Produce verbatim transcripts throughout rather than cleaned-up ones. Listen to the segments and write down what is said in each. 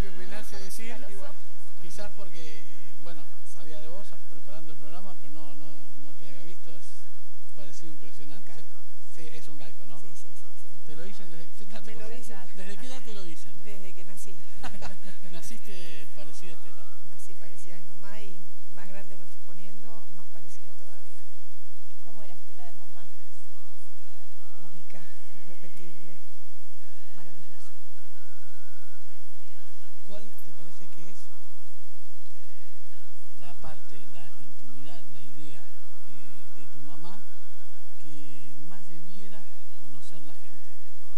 que me nace decir, igual, quizás porque, bueno, sabía de vos preparando el programa, pero no, no, no te había visto, es parecido impresionante. Un galco. Sí, es un galco, ¿no? Sí, sí, sí. sí. ¿Te lo dicen desde, fíjate, Me lo dicen. ¿desde qué edad te lo dicen? Desde que nací. Naciste parecida a Estela. Nací parecida a mi mamá y más grande me fui poniendo, más parecida todavía. ¿Cómo era Estela de mamá? Única, irrepetible, maravillosa. ¿Cuál te parece que es la parte, la intimidad, la idea eh, de tu mamá que más debiera conocer la gente?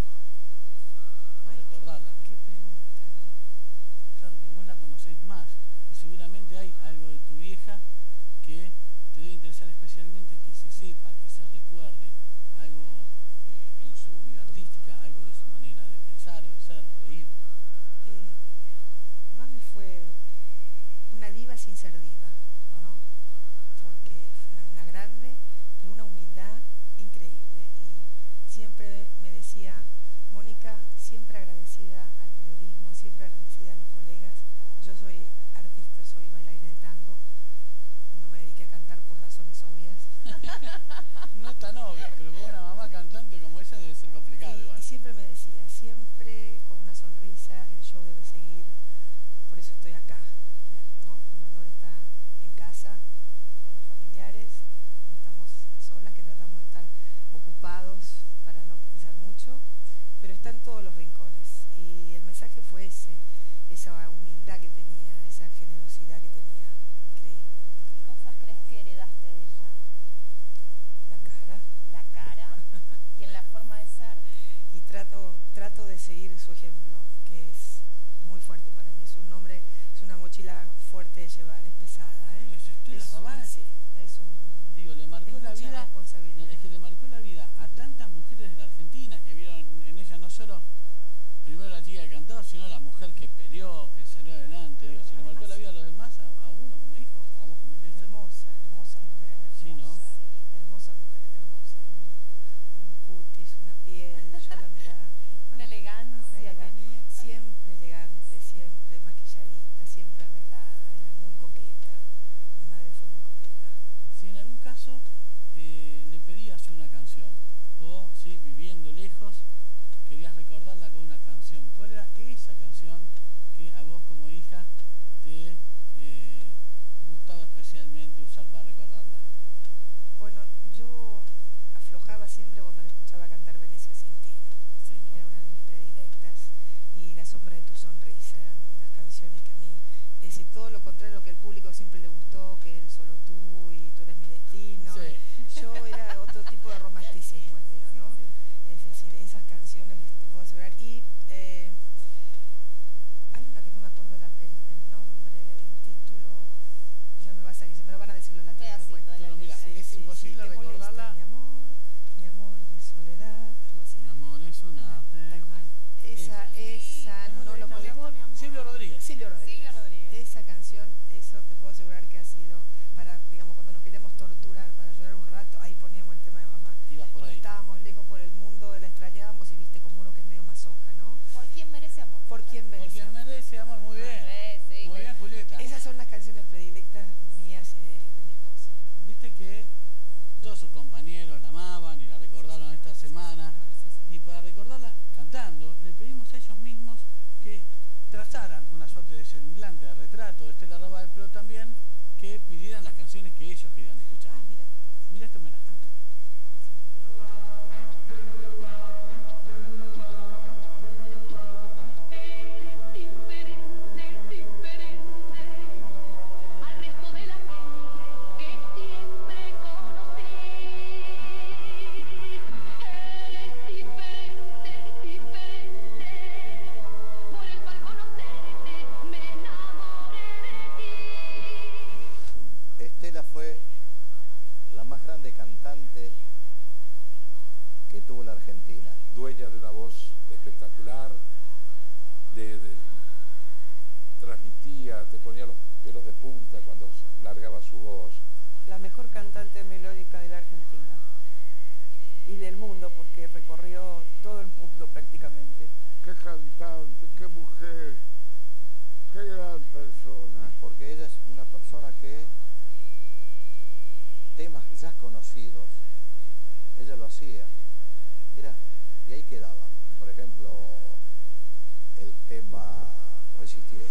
O Ay, recordarla. Qué pregunta, ¿no? Claro, porque vos la conocés más y seguramente hay algo de tu vieja que te debe interesar especialmente que se sepa, que se recuerde algo eh, en su vida artística, algo de su manera de pensar o de ser o de ir. Eh, mami fue una diva sin ser diva, ¿no? Porque fue una, una grande, pero una humildad increíble. Y siempre me decía, Mónica, siempre agradecida al periodismo, siempre agradecida a los colegas. Yo soy artista, soy bailarina de tango. No me dediqué a cantar por razones obvias. No tan obvio, pero con una mamá cantante como ella debe ser complicado y, igual. y siempre me decía, siempre con una sonrisa, el show debe seguir, por eso estoy acá, ¿no? El dolor está en casa, con los familiares, no estamos solas, que tratamos de estar ocupados para no pensar mucho, pero está en todos los rincones. Y el mensaje fue ese, esa humildad que tenía, esa generosidad que tenía, increíble. ¿Qué cosas crees que heredaste de ella? La cara. La cara y en la forma de ser. Y trato, trato de seguir su ejemplo, que es muy fuerte para mí. Es un nombre, es una mochila fuerte de llevar, es pesada, ¿eh? ¿Es Estela Raval? Sí, es un... Digo, le marcó es la mucha vida, responsabilidad. es que le marcó la vida a tantas mujeres de la Argentina que vieron en ella no solo primero la chica que cantaba, sino la mujer que peleó, que salió adelante. Digo, si le marcó la vida a los demás, a, a uno como hijo, a vos como hijo. Hermosa, hermosa mujer, hermosa. Sí, ¿no? Sí, hermosa mujer, hermosa. Un, un cutis, una piel, yo la miraba. Una elegancia Una elega- tenía. Siempre elegante, siempre maquilladita, siempre arreglada, era muy coqueta. Mi madre fue muy coqueta. Si en algún caso eh, le pedías una canción, o si viviendo lejos querías recordarla con una canción, ¿cuál era esa canción que a vos como hija te eh, gustaba especialmente usar para recordarla? Bueno, yo aflojaba siempre cuando le escuchaba cantar Venecia sin ti. Sí, ¿no? Era una de mis predilectas. Y La sombra de tu sonrisa, eran unas canciones que a mí, es decir, todo lo contrario a lo que el público siempre le gustó, que el solo tú y tú eres mi destino. Sí. Yo era otro tipo de romanticismo el mío, ¿no? Sí, sí. Es decir, esas canciones te puedo asegurar. Y eh, hay una que no me acuerdo la, el, el nombre, el título, ya me va a salir, se me lo van a decir los latinos pedacito después. de la Pero mira, letra. es imposible ¿qué molesta? recordarla. Mi amor, mi amor de soledad, algo así. Mi amor es una Tal cual. Esa, esa, Sí, no lo mi podemos. amor. Silvio Rodríguez. Silvio Rodríguez. Silvio Rodríguez. Esa canción, eso te puedo asegurar que ha sido para, digamos, cuando nos queríamos torturar para llorar un rato, ahí poníamos el tema de mamá. Ibas por Cuando ahí. estábamos lejos por el mundo, la extrañábamos y viste como uno que es medio mazonja, ¿no? ¿Por quién merece amor? ¿Por quién Por merece quien amor? merece amor, muy bien. Eh, sí, Muy bueno. bien, Julieta. Esas son las canciones predilectas mías y de, de mi esposa. Viste que todos sus compañeros la amaban y la recordaron esta semana. Y para recordarla cantando, le pedimos a ellos mismos que trazaran una suerte de semblante, de retrato de Estela Raval, pero también que pidieran las canciones que ellos querían escuchar. Ah, mira, Mira esto, mira. a ver. Diferente, diferente al resto de la gente que siempre conocí. Eres diferente, diferente, por eso al conocerte me enamoré de ti. Estela fue la más grande cantante que tuvo la Argentina. Dueña de una voz espectacular, de, de- transmitía, te ponía los pelos de punta cuando largaba su voz. La mejor cantante melódica de la Argentina y del mundo, porque recorrió todo el mundo prácticamente. Qué cantante, qué mujer, conocidos, ella lo hacía. Era, y ahí quedaba. Por ejemplo, el tema Resistiré.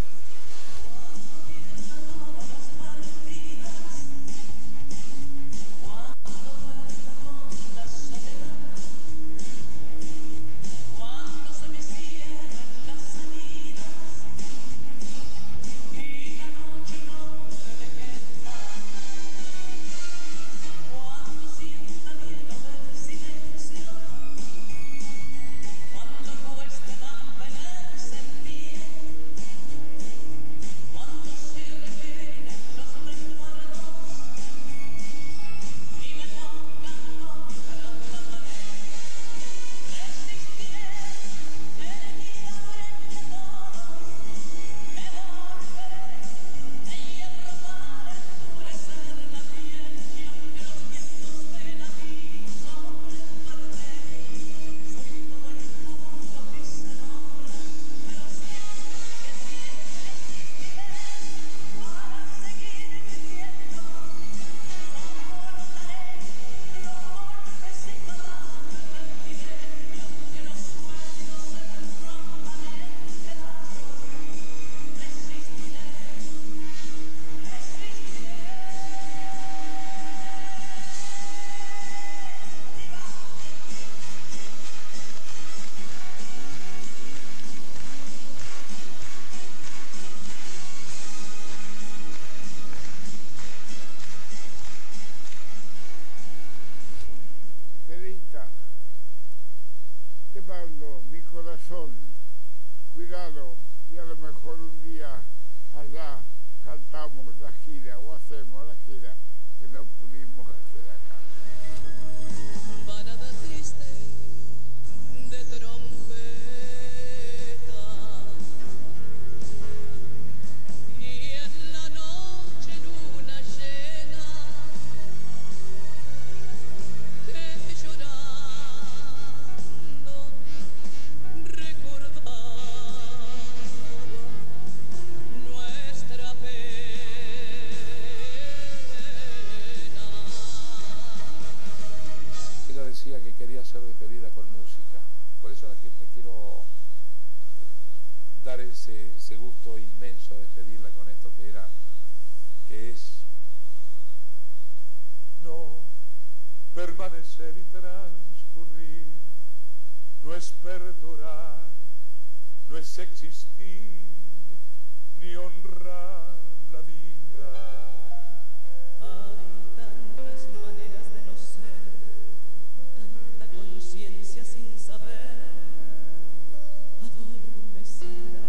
Te mando mi corazón, cuidado, y a lo mejor un día allá cantamos la gira o hacemos la gira que no pudimos hacer acá. Balada triste de trompeta y en la noche luna llena que llorando recordaba nuestra Ella decía que quería ser despedida con música. Por eso a la gente quiero eh, dar ese, ese gusto inmenso de despedirla con esto que era, que es no permanecer y transcurrir, no es perdurar, no es existir, ni honrar la vida. Hay tantas maneras de no ser, tanta conciencia sin saber, adormecida.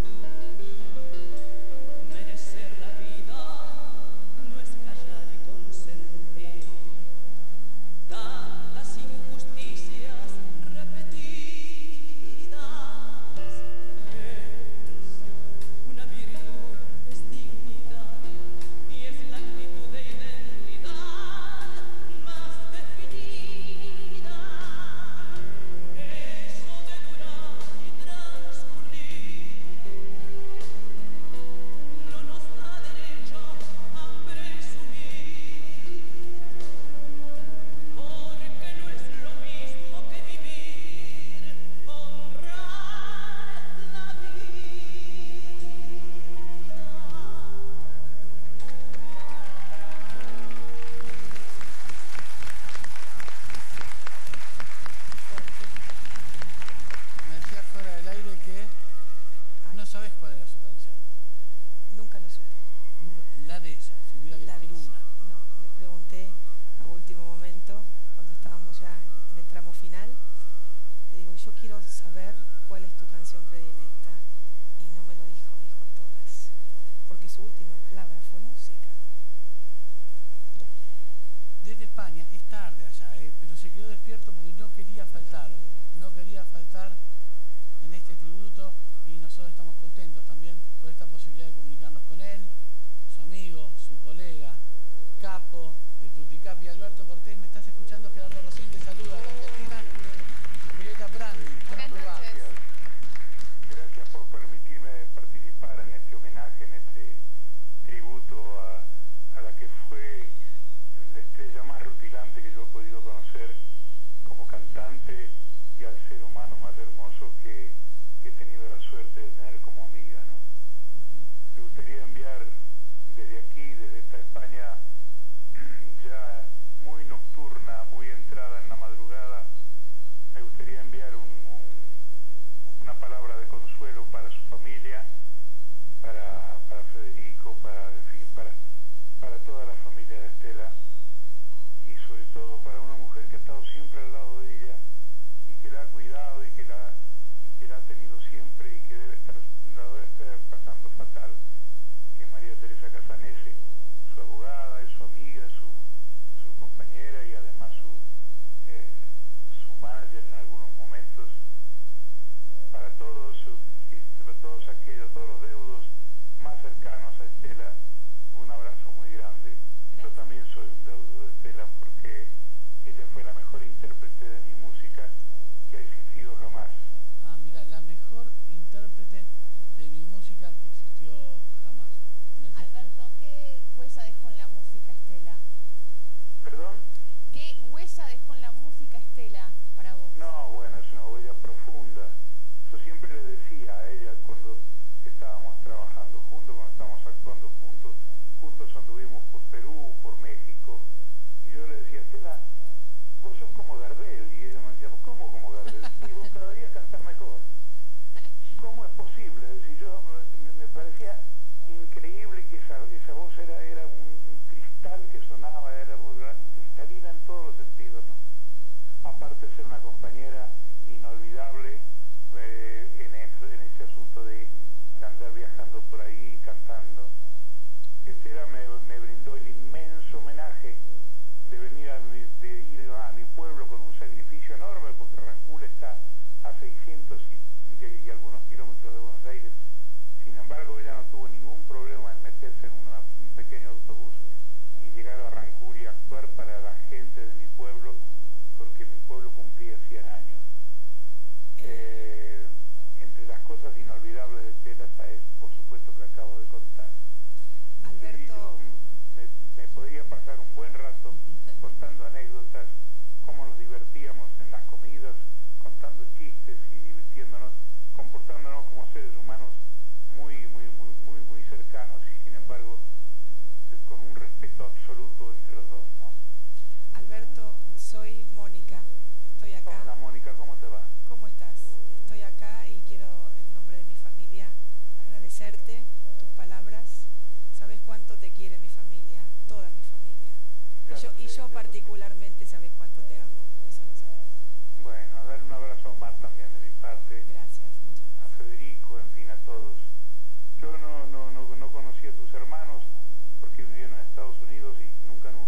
Merecer la vida no es callar y consentir tantas injusticias repetidas. Es una virtud, es dignidad y es la actitud de identidad más definida. Eso de durar y transcurrir no nos da derecho a presumir, porque no es lo mismo que vivir, honrar la vida. Me decía fuera del aire que no sabes cuál era su canción. Nunca lo supe. Nunca- La de ella, si hubiera que La elegir de ella. una. No, le pregunté a último momento, cuando estábamos ya en el tramo final, le digo, yo quiero saber cuál es tu canción predilecta. Y no me lo dijo, dijo todas. Porque su última palabra fue música. Desde España, es tarde allá, ¿eh? Pero se quedó despierto porque no quería faltar. No quería faltar en este tributo y nosotros estamos contentos también por esta posibilidad de comunicarnos con él, su amigo, su colega, capo de Tuticapi. Alberto Cortés, ¿me estás escuchando? Gerardo Rocín te saluda de Argentina. Julieta Prandi, ¿cómo te va? Gracias. Gracias por permitirme participar en este homenaje, en este tributo a, a la que fue la estrella más rutilante que yo he podido conocer como cantante y al ser humano más hermoso que, que he tenido la suerte de tener como amiga, ¿no? Me gustaría enviar desde aquí, desde esta España ya muy nocturna, muy entrada en la madrugada, me gustaría enviar un, un, una palabra de consuelo para su familia, para, para Federico, para, en fin, para, para toda la familia de Estela, y sobre todo para una mujer que ha estado siempre al lado de ella y que la ha cuidado y que la, y que la ha tenido siempre y que debe estar, la debe estar pasando fatal, que es María Teresa Casanese, su abogada, es su amiga, su, su compañera y además su, eh, su manager en algunos momentos. Para todos, para todos aquellos, todos los deudos más cercanos a Estela, un abrazo muy grande. Gracias. Yo también soy un deudo de Estela porque ella fue la mejor intérprete de mi música que ha existido jamás. Ah, mira, la mejor intérprete de mi música que existió jamás. Alberto, ¿qué huella dejó en la música Estela? ¿Perdón? ¿Qué huella dejó en la música Estela para vos? No, bueno, es una huella profunda. Yo siempre le decía a ella cuando estábamos trabajando juntos, cuando estábamos actuando juntos, juntos anduvimos por Perú, por México, y yo le decía, Estela, vos sos como Gardel, y ella me decía, ¿cómo como Gardel? Y vos cada día cantás mejor. ¿Cómo es posible? Es decir, yo me, me parecía increíble que esa, esa voz era, era un, un cristal que sonaba, era cristalina en todos los sentidos, ¿no? Aparte de ser una compañera inolvidable eh, en, ese, en ese asunto de, de andar viajando por ahí cantando. Estela me, me brindó el inmenso homenaje de venir a mi, de ir a mi pueblo con un sacrificio enorme, porque Rancul está a seiscientos y, y, y algunos kilómetros de Buenos Aires. Sin embargo, ella no tuvo ningún problema en meterse en una, un pequeño autobús y llegar a Rancul y actuar para la gente de mi pueblo, porque mi pueblo cumplía cien años. Eh, entre las cosas inolvidables de Estela está esto, por supuesto, que acabo de contar. Alberto. Y yo me, me podría pasar un buen rato contando anécdotas, cómo nos divertíamos en las comidas, contando chistes y divirtiéndonos, comportándonos como seres humanos muy, muy, muy, muy, muy cercanos y sin embargo con un respeto absoluto entre los dos, ¿no? Alberto, soy Mónica, estoy acá. Hola Mónica, ¿cómo te va? ¿Cómo estás? Estoy acá y quiero, en nombre de mi familia, agradecerte tus palabras. Sabes cuánto te quiere mi familia, toda mi familia. Y yo, y yo particularmente sabes cuánto te amo, eso lo sabes. Bueno, a dar un abrazo a Omar también de mi parte. Gracias, muchas gracias. A Federico, en fin, a todos. Yo no, no, no, no conocí a tus hermanos porque vivían en Estados Unidos y nunca, nunca